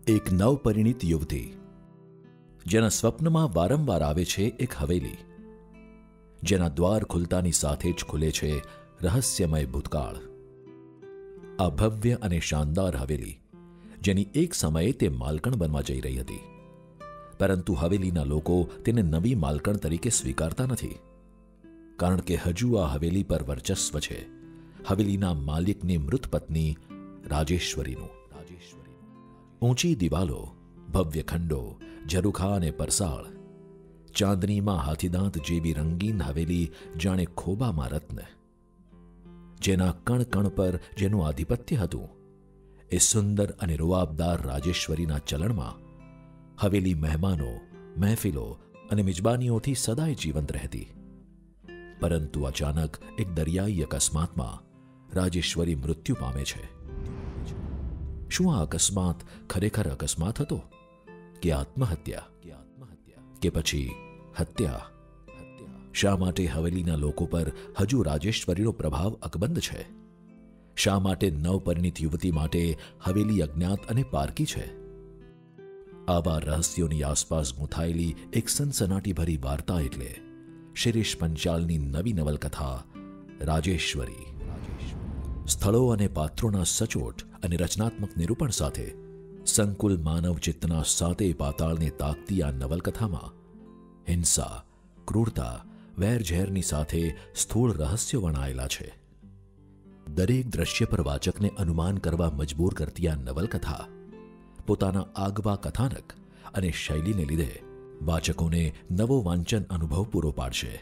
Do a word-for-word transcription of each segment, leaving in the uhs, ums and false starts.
એક નવપરિણીત યુવતી જેના સ્વપ્નમાં વારંવાર આવે છે એક હવેલી, જેના દ્વાર ખુલતાની સાથે જ ખુલે છે રહસ્યમય ભૂતકાળ. આ ભવ્ય અને શાનદાર હવેલી, જેની એક સમયે તે માલકણ બનવા જઈ રહી હતી, પરંતુ હવેલીના લોકો તેને નવી માલકણ તરીકે સ્વીકારતા નથી, કારણ કે હજુ આ હવેલી પર વર્ચસ્વ છે હવેલીના માલિકની મૃત પત્ની રાજેશ્વરીનું. ઊંચી દિવાલો, ભવ્ય ખંડો, ઝરૂખા અને પરસાળ, ચાંદનીમાં હાથીદાંત જેવી રંગીન હવેલી જાણે ખોબામાં રત્ન. જેના કણ કણ પર જેનું આધિપત્ય હતું, એ સુંદર અને રૂઆબદાર રાજેશ્વરીના ચલણમાં હવેલી મહેમાનો, મહેફિલો અને મિજબાનીઓથી સદાય જીવંત રહેતી. પરંતુ અચાનક એક દરિયાઈ અકસ્માતમાં રાજેશ્વરી મૃત્યુ પામે છે. શું આ અકસ્માત ખરેખર અકસ્માત હતો કે આત્મહત્યા કે પછી હત્યા? શા માટે હવેલીના લોકો પર હજુ રાજેશ્વરીનો પ્રભાવ અકબંધ છે? શા માટે નવપરિણીત યુવતી માટે હવેલી અજ્ઞાત અને પારકી છે? આવા રહસ્યોની આસપાસ ગૂંથાયેલી એક સનસનાટીભરી વાર્તા એટલે શિરીષ પંચાલની નવી નવલકથા રાજેશ્વરી. સ્થળો અને પાત્રોના સચોટ અને રચનાત્મક નિરૂપણ સાથે સંકુલ માનવ ચિત્તના સાતે પાતાળને તાકતી આ નવલકથામાં હિંસા, ક્રૂરતા, વેરઝેરની સાથે સ્થૂળ રહસ્યો વણાયેલા છે. દરેક દ્રશ્ય પર વાચકને અનુમાન કરવા મજબૂર કરતી આ નવલકથા પોતાના આગવા કથાનક અને શૈલીને લીધે વાચકોને નવો વાંચન અનુભવ પૂરો પાડશે.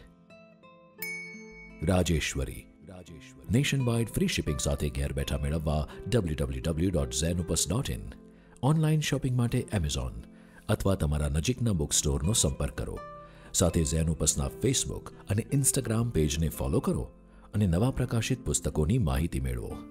Rajeshwari nationwide free shipping સાથે ઘેર બેઠા મેળવવા W W W dot Zenopus dot in. Online shopping માટે એમેઝોન અથવા તમારા નજીકના બુક સ્ટોરનો સંપર્ક કરો. સાથે ઝેનોપસના ફેસબુક અને ઇન્સ્ટાગ્રામ પેજને ફોલો કરો અને નવા પ્રકાશિત પુસ્તકોની માહિતી મેળવો.